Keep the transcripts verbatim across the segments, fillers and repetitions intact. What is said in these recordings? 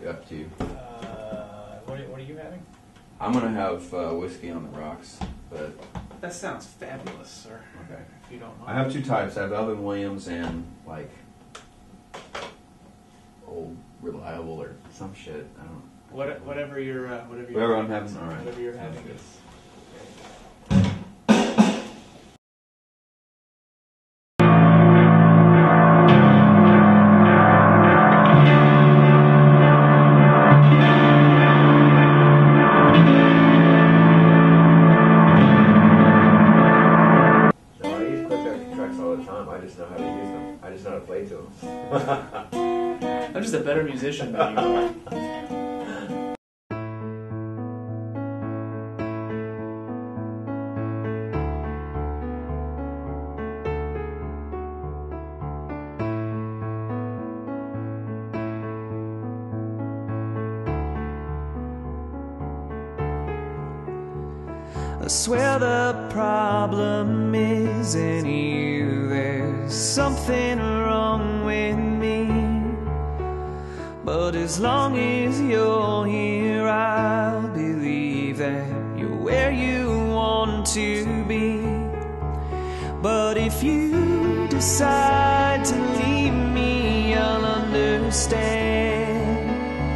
up to? Uh, what, are, what are you having? I'm gonna have uh, whiskey on the rocks, but that sounds fabulous, sir. Okay. If you don't mind. I have two types. I have Evan Williams and like Old Reliable or some shit. I don't know. What, whatever you're, uh, whatever you're whatever I'm having. All right. Whatever you're having is. I'm just a better musician than you are. I swear the problem isn't you. There's something wrong with me. But as long as you're here, I'll believe that you're where you want to be. But if you decide to leave me, I'll understand.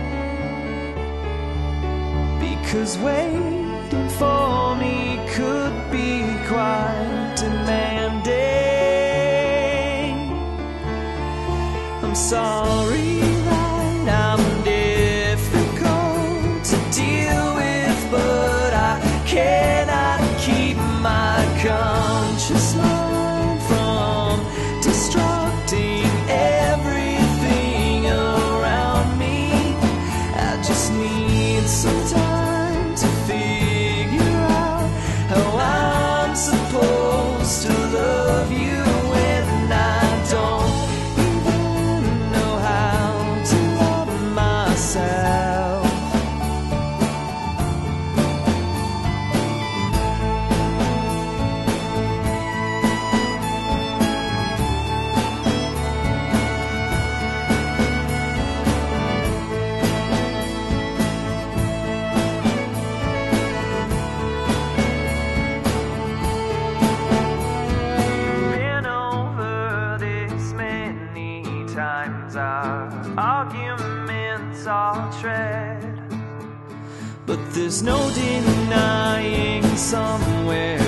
Because waiting for me could be quite demanding. I'm sorry that I'm difficult to deal with, but I cannot keep my conscious mind from destructing everything around me. I just need some time to figure out how I'm supposed to love you when I don't even know how to love myself. Been over this many times, our arguments are tread, but there's no denying somewhere